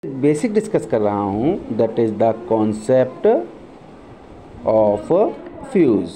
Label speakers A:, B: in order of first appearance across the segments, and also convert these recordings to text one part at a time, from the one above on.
A: Basic discuss कर रहा हूँ, that is the concept of fuse.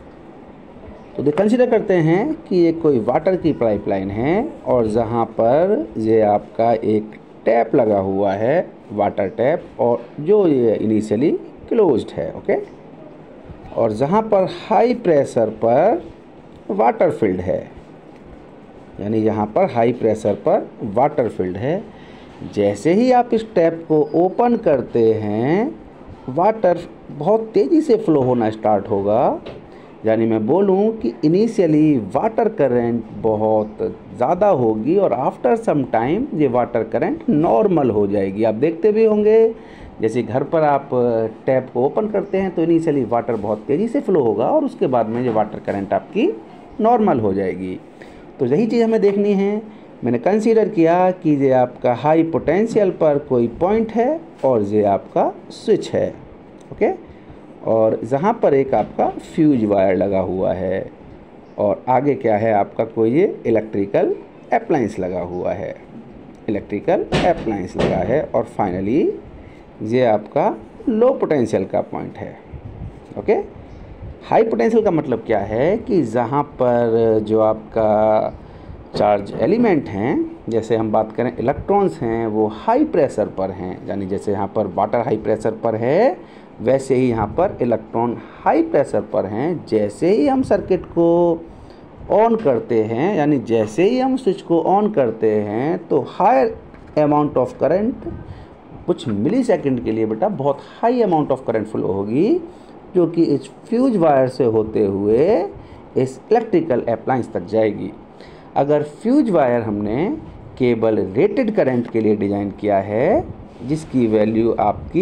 A: तो कंसिडर करते हैं कि ये कोई वाटर की पाइपलाइन है और जहाँ पर ये आपका एक टैप लगा हुआ है, वाटर टैप, और जो ये इनिशियली क्लोज्ड है, ओके। और जहाँ पर हाई प्रेशर पर वाटर फिल्ड है, यानी यहाँ पर हाई प्रेशर पर वाटर फिल्ड है। जैसे ही आप इस टैप को ओपन करते हैं, वाटर बहुत तेज़ी से फ्लो होना स्टार्ट होगा। यानी मैं बोलूँ कि इनिशियली वाटर करंट बहुत ज़्यादा होगी और आफ्टर सम टाइम ये वाटर करंट नॉर्मल हो जाएगी। आप देखते भी होंगे, जैसे घर पर आप टैप को ओपन करते हैं तो इनिशियली वाटर बहुत तेज़ी से फ्लो होगा और उसके बाद में ये वाटर करंट आपकी नॉर्मल हो जाएगी। तो यही चीज़ हमें देखनी है। मैंने कंसीडर किया कि ये आपका हाई पोटेंशियल पर कोई पॉइंट है और ये आपका स्विच है, ओके। और जहाँ पर एक आपका फ्यूज वायर लगा हुआ है और आगे क्या है आपका कोई ये इलेक्ट्रिकल अप्लायंस लगा हुआ है, इलेक्ट्रिकल अप्लायंस लगा है। और फाइनली ये आपका लो पोटेंशियल का पॉइंट है, ओके। हाई पोटेंशियल का मतलब क्या है कि जहाँ पर जो आपका चार्ज एलिमेंट हैं, जैसे हम बात करें इलेक्ट्रॉन्स हैं, वो हाई प्रेशर पर हैं। यानी जैसे यहाँ पर वाटर हाई प्रेशर पर है, वैसे ही यहाँ पर इलेक्ट्रॉन हाई प्रेशर पर हैं। जैसे ही हम सर्किट को ऑन करते हैं, यानी जैसे ही हम स्विच को ऑन करते हैं, तो हाई अमाउंट ऑफ करंट कुछ मिली सेकेंड के लिए बेटा बहुत high amount of current flow होगी, जो कि इस फ्यूज वायर से होते हुए इस इलेक्ट्रिकल अप्लायंस तक जाएगी। अगर फ्यूज वायर हमने केवल रेटेड करंट के लिए डिज़ाइन किया है, जिसकी वैल्यू आपकी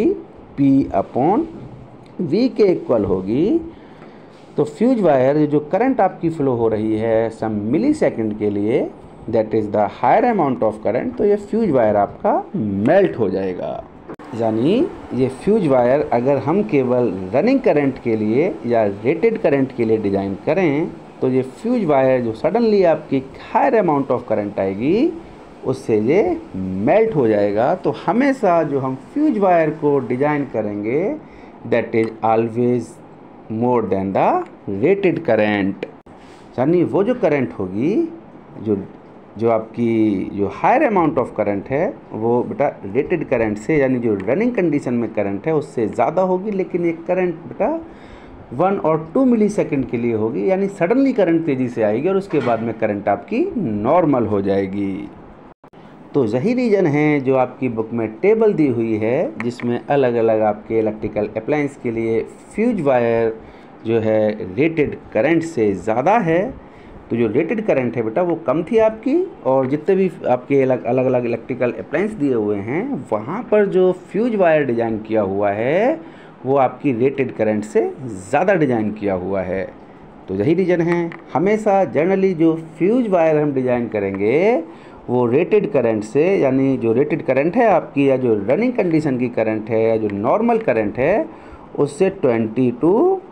A: P/V के इक्वल होगी, तो फ्यूज वायर जो करंट आपकी फ्लो हो रही है सम मिली सेकेंड के लिए, that is the higher amount of current, तो ये फ्यूज वायर आपका मेल्ट हो जाएगा। यानी ये फ्यूज वायर अगर हम केवल रनिंग करंट के लिए या रेटेड करंट के लिए डिज़ाइन करें, तो ये फ्यूज वायर जो सडनली आपकी हायर अमाउंट ऑफ करंट आएगी, उससे ये मेल्ट हो जाएगा। तो हमेशा जो हम फ्यूज वायर को डिज़ाइन करेंगे, that is always more than the rated current. यानी वो जो करंट होगी, जो आपकी जो हायर अमाउंट ऑफ करंट है, वो बेटा रेटेड करंट से, यानी जो रनिंग कंडीशन में करंट है उससे ज़्यादा होगी। लेकिन ये करंट बेटा 1 और 2 मिली सेकेंड के लिए होगी, यानी सडनली करंट तेज़ी से आएगी और उसके बाद में करंट आपकी नॉर्मल हो जाएगी। तो यही रीज़न है जो आपकी बुक में टेबल दी हुई है, जिसमें अलग अलग आपके इलेक्ट्रिकल अप्लायंस के लिए फ्यूज वायर जो है रेटेड करंट से ज़्यादा है। तो जो रेटेड करंट है बेटा वो कम थी आपकी, और जितने भी आपके अलग अलग इलेक्ट्रिकल अप्लायंस दिए हुए हैं, वहाँ पर जो फ्यूज वायर डिज़ाइन किया हुआ है वो आपकी रेटेड करंट से ज़्यादा डिज़ाइन किया हुआ है। तो यही रीज़न है, हमेशा जनरली जो फ्यूज वायर हम डिज़ाइन करेंगे वो रेटेड करंट से, यानी जो रेटेड करंट है आपकी, या जो रनिंग कंडीशन की करंट है, या जो नॉर्मल करंट है, उससे 20 to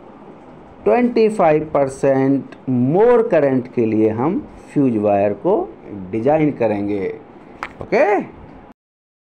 A: 25% मोर करंट के लिए हम फ्यूज वायर को डिज़ाइन करेंगे, ओके।